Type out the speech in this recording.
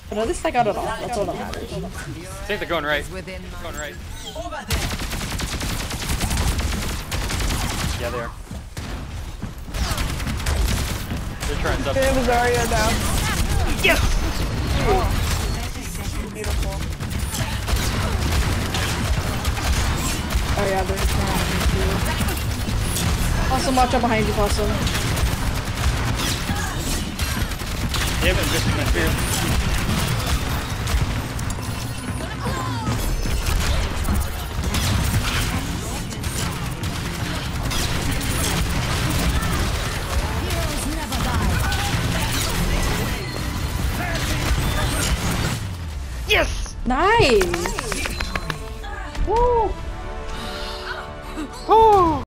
But at least I got it off. That's all that matters. I think they're going right. Going right. Yeah, they are. They're trying stuff. It was Zarya down. Yes! Oh. Beautiful. Oh yeah, there's one too. Awesome, watch out behind you, Possum. They haven't missed my spear. Yes! Nice!